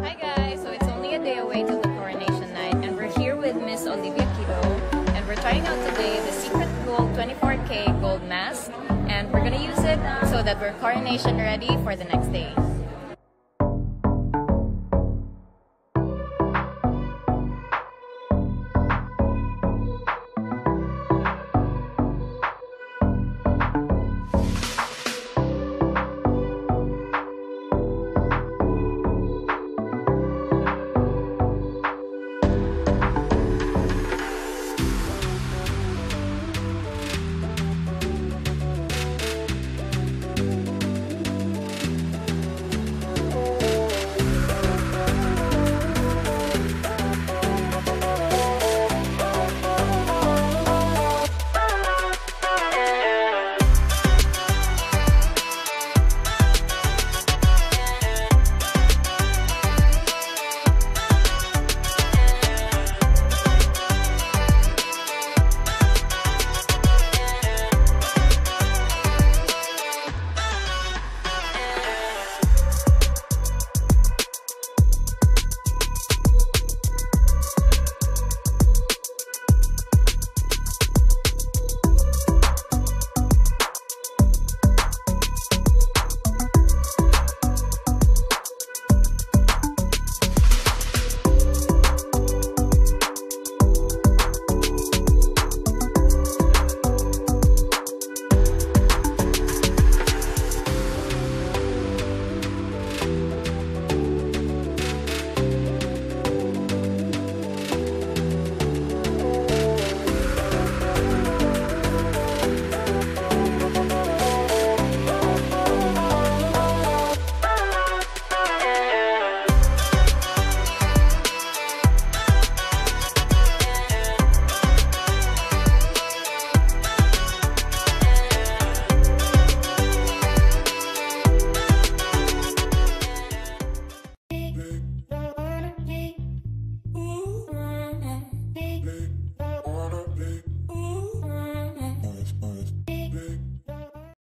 Hi guys, so it's only a day away to the coronation night and we're here with Miss Olivia Kiddo and we're trying out today the Secret Gold 24K gold mask and we're gonna use it so that we're coronation ready for the next day.